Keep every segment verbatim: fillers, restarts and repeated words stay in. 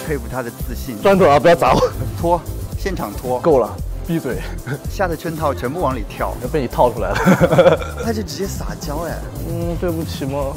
佩服他的自信。 砖头啊，不要砸我！ 脱，现场脱， 够了，闭嘴！ 下的圈套全部往里跳， 要被你套出来了。 他就直接撒娇哎。 嗯，对不起嘛。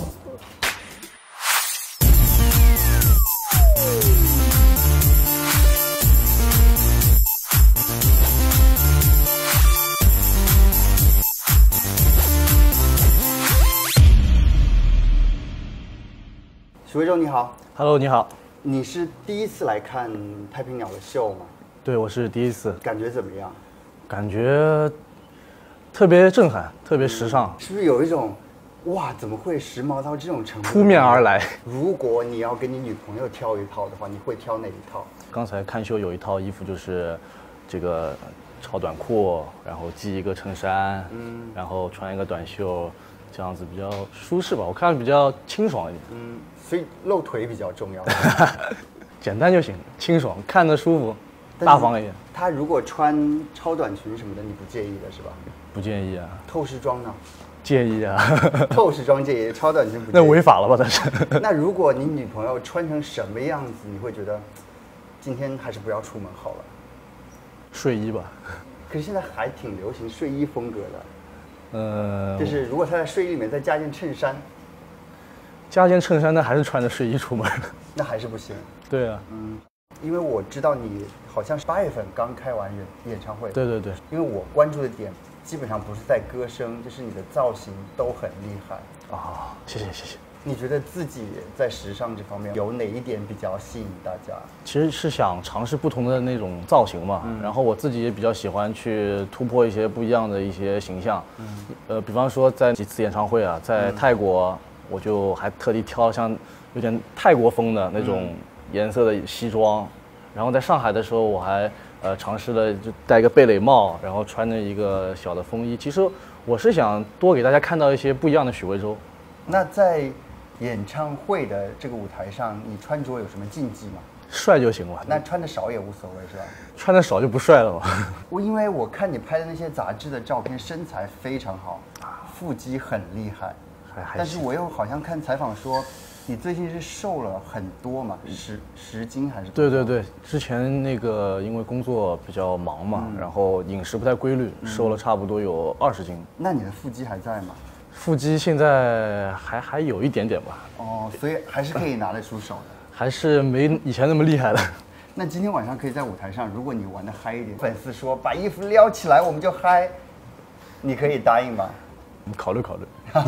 许魏洲你好 ，Hello， 你好。 你是第一次来看太平鸟的秀吗？ 对，我是第一次。 感觉怎么样？ 感觉特别震撼，特别时尚。 嗯、是不是有一种，哇，怎么会时髦到这种程度？ 扑面而来。 如果你要跟你女朋友挑一套的话，你会挑哪一套？ 刚才看秀有一套衣服就是这个超短裤，然后系一个衬衫，嗯，然后穿一个短袖。这样子比较舒适吧，我看着比较清爽一点。 嗯，所以露腿比较重要。 简单就行，清爽，看着舒服，大方一点。 他如果穿超短裙什么的，你不介意的是吧？ 不介意啊。 透视装呢？ 介意啊。 透视装介意，超短裙不介意。 那违法了吧？但是。 那如果你女朋友穿成什么样子，你会觉得今天还是不要出门好了？ 睡衣吧。 可是现在还挺流行睡衣风格的。 呃， 就是如果他在睡衣里面再加件衬衫， 加件衬衫，那还是穿着睡衣出门， 那还是不行。 对啊， 嗯，因为我知道你好像是八月份刚开完演演唱会。 对对对。 因为我关注的点基本上不是在歌声，就是你的造型都很厉害。 啊，谢谢谢谢。 你觉得自己在时尚这方面有哪一点比较吸引大家？ 其实是想尝试不同的那种造型嘛，嗯、然后我自己也比较喜欢去突破一些不一样的一些形象。嗯、呃，比方说在几次演唱会啊，在泰国，嗯、我就还特地挑像有点泰国风的那种颜色的西装，嗯、然后在上海的时候，我还呃尝试了就戴一个贝雷帽，然后穿着一个小的风衣。其实我是想多给大家看到一些不一样的许魏洲。 那在演唱会的这个舞台上，你穿着有什么禁忌吗？ 帅就行了。 那穿的少也无所谓是吧？ 穿的少就不帅了嘛。 我因为我看你拍的那些杂志的照片，身材非常好，腹肌很厉害。 还还。 但是我又好像看采访说，你最近是瘦了很多嘛，十十斤还是？ 对对对，之前那个因为工作比较忙嘛，嗯、然后饮食不太规律，嗯、瘦了差不多有二十斤。 那你的腹肌还在吗？ 腹肌现在还还有一点点吧。 哦，所以还是可以拿得出手的。 还是没以前那么厉害了。 那今天晚上可以在舞台上，如果你玩得嗨一点，粉丝说把衣服撩起来我们就嗨，你可以答应吗？ 考虑考虑。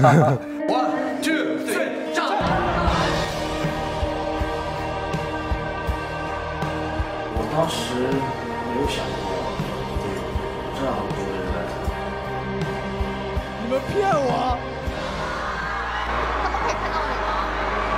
One two three， 上！ 我当时没有想过有这样多的人来看。你们骗我！ 他们可以看到你吗？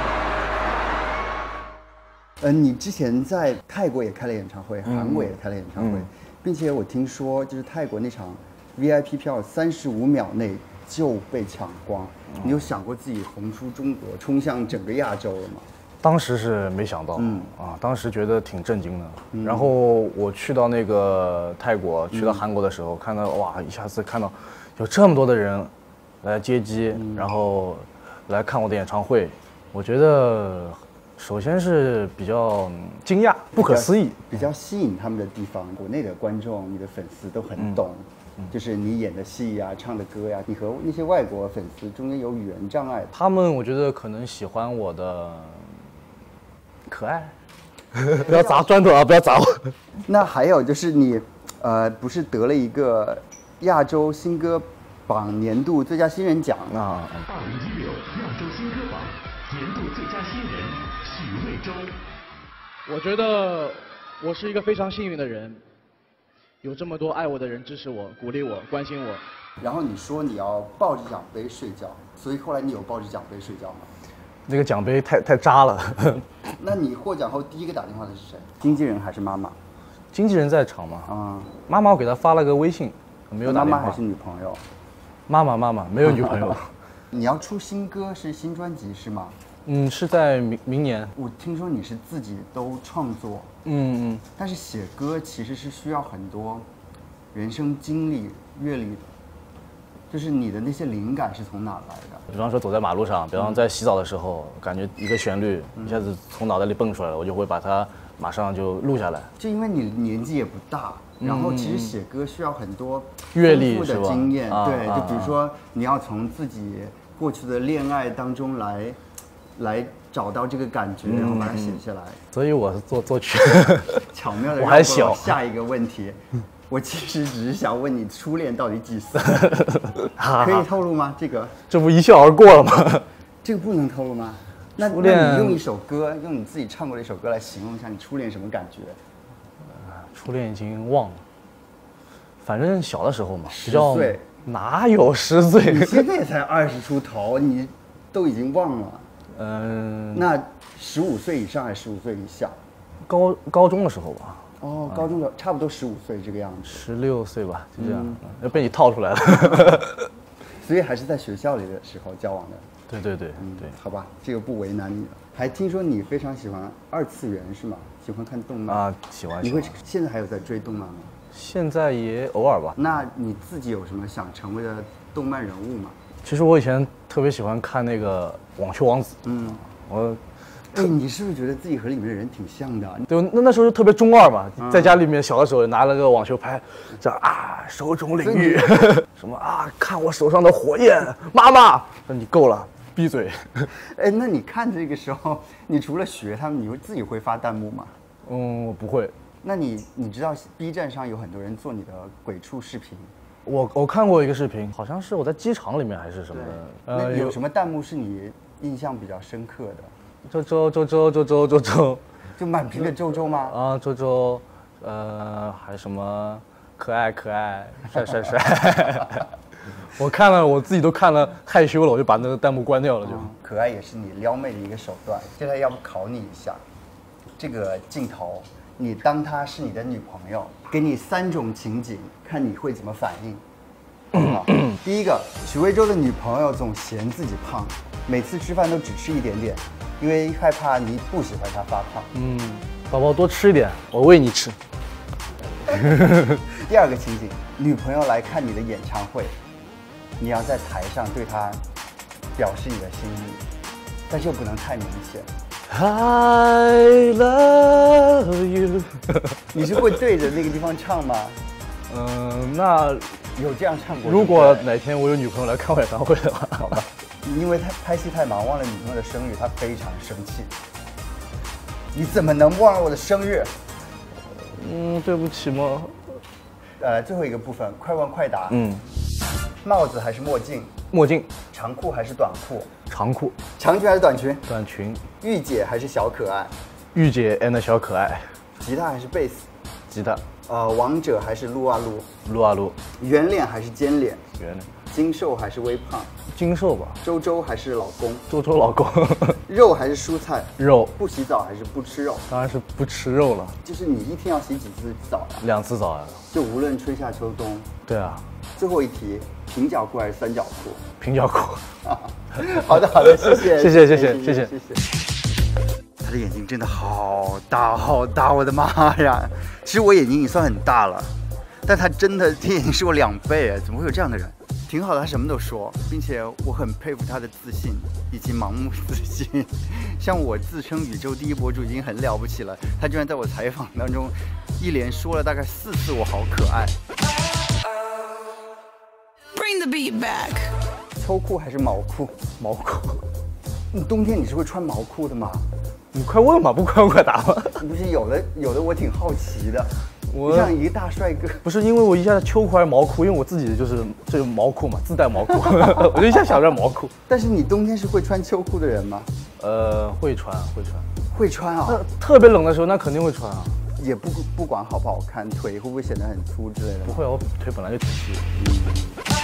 呃，你之前在泰国也开了演唱会，韩国也开了演唱会，嗯、并且我听说就是泰国那场 V I P 票三十五秒内就被抢光，嗯、你有想过自己红出中国，冲向整个亚洲了吗？ 当时是没想到，嗯啊，当时觉得挺震惊的。嗯、然后我去到那个泰国，去到韩国的时候，嗯、看到哇，一下子看到有这么多的人来接机，嗯、然后来看我的演唱会，我觉得首先是比较惊讶、不可思议， 比较吸引他们的地方。国内的观众、你的粉丝都很懂，嗯、就是你演的戏呀、唱的歌呀，你和那些外国粉丝中间有语言障碍。 他们我觉得可能喜欢我的可爱。不要砸砖头啊！不要砸我。 那还有就是你，呃，不是得了一个亚洲新歌榜年度最佳新人奖啊？ 二零一六亚洲新歌榜年度最佳新人许魏洲。 我觉得我是一个非常幸运的人，有这么多爱我的人支持我、鼓励我、关心我。 然后你说你要抱着奖杯睡觉，所以后来你有抱着奖杯睡觉吗？ 那个奖杯太太渣了。 那你获奖后第一个打电话的是谁？经纪人还是妈妈？ 经纪人在场吗？ 啊、嗯， 妈妈我给他发了个微信，没有打电话。 妈妈还是女朋友？ 妈妈妈妈没有女朋友。 你要出新歌是新专辑是吗？ 嗯，是在明明年。 我听说你是自己都创作。 嗯嗯。 但是写歌其实是需要很多人生经历、阅历的。就是你的那些灵感是从哪来的？ 比方说走在马路上，比方在洗澡的时候，嗯、感觉一个旋律一下子从脑袋里蹦出来了，我就会把它马上就录下来。 就因为你年纪也不大，然后其实写歌需要很多阅历丰富的是吧经验， 啊对， 啊就比如说你要从自己过去的恋爱当中来，来找到这个感觉，然后把它写下来。 所以我是做作曲。 巧妙的我还小下一个问题，我其实只是想问你初恋到底几岁？可以透露吗？这个这不一笑而过了吗？ 这个不能透露吗？那初恋那你用一首歌，用你自己唱过的一首歌来形容一下你初恋什么感觉？ 初恋已经忘了，反正小的时候嘛，比十较岁哪有十岁？ 你现在也才二十出头，你都已经忘了。 嗯， 那十五岁以上还是十五岁以下？ 高高中的时候吧， 哦，高中的差不多十五岁这个样子， 十六岁吧，就这样， 嗯要被你套出来了。 所以还是在学校里的时候交往的。 对对对嗯， 对。 好吧，这个不为难你了。还听说你非常喜欢二次元是吗？喜欢看动漫啊，喜欢。 你会喜欢现在还有在追动漫吗？ 现在也偶尔吧。 那你自己有什么想成为的动漫人物吗？ 其实我以前特别喜欢看那个《网球王子》， 嗯， 我哎，你是不是觉得自己和里面的人挺像的？ 对那那时候就特别中二嘛，在家里面小的时候拿了个网球拍，这样啊手冢领域，什么啊看我手上的火焰，妈妈，说你够了，闭嘴。 哎，那你看这个时候，你除了学他们，你会自己会发弹幕吗？ 嗯，我不会。 那你你知道 B 站上有很多人做你的鬼畜视频， 我我看过一个视频，好像是我在机场里面还是什么的， 那有什么弹幕是你印象比较深刻的？ 周周周周周周周周， 就满屏的周周吗？ 啊周周，呃还什么可爱可爱帅帅帅，我看了我自己都看了害羞了，我就把那个弹幕关掉了就。 嗯可爱也是你撩妹的一个手段。接下来要不考你一下，这个镜头，你当她是你的女朋友，给你三种情景，看你会怎么反应。好不好？第一个，许魏洲的女朋友总嫌自己胖，每次吃饭都只吃一点点，因为害怕你不喜欢她发胖。 嗯，宝宝多吃一点，我喂你吃。 第二个情景，女朋友来看你的演唱会，你要在台上对她表示你的心意，但是又不能太明显。 I love you 。 你是会对着那个地方唱吗？ 嗯，那有这样唱过？ 如果对不哪天我有女朋友来看我演唱会的话，好吧。 对因为他拍戏太忙，忘了女朋友的生日，他非常生气。你怎么能忘了我的生日？ 嗯，对不起嘛。 呃，最后一个部分，快问快答。 嗯， 帽子还是墨镜？ 墨镜、 长裤还是短裤？ 长裤、 长裙还是短裙？ 短裙、 御姐还是小可爱？ 御姐 and 小可爱、 吉他还是贝斯？ 吉他、 呃，王者还是撸啊撸？ 撸啊撸、 圆脸还是尖脸？ 圆脸、 精瘦还是微胖？ 精瘦吧， 周周还是老公？ 周周老公。 肉还是蔬菜？ 肉不洗澡还是不吃肉？ 当然是不吃肉了， 就是你一天要洗几次澡呀？ 两次澡呀。 就无论春夏秋冬。 对啊， 最后一题，平角裤还是三角裤？ 平角裤。 好的好的，谢谢谢谢谢谢谢谢谢谢。他的眼睛真的好大好大，我的妈呀！其实我眼睛已经算很大了，但他真的这眼睛是我两倍哎，怎么会有这样的人？挺好的，他什么都说，并且我很佩服他的自信以及盲目自信。像我自称宇宙第一博主已经很了不起了，他居然在我采访当中一连说了大概四次我好可爱。 Bring the beat back。 秋裤还是毛裤？ 毛裤。 你冬天你是会穿毛裤的吗？ 你快问吧，不快问快答吧。 不是有的，有的我挺好奇的。 我你像一个大帅哥， 不是因为我一下秋裤还是毛裤，因为我自己就是这个毛裤嘛，自带毛裤，我就一下想着毛裤。 但是你冬天是会穿秋裤的人吗？ 呃，会穿会穿， 会穿啊、 那特别冷的时候那肯定会穿啊。 也不不管好不好看，腿会不会显得很粗之类的吗？ 不会，我腿本来就挺细的。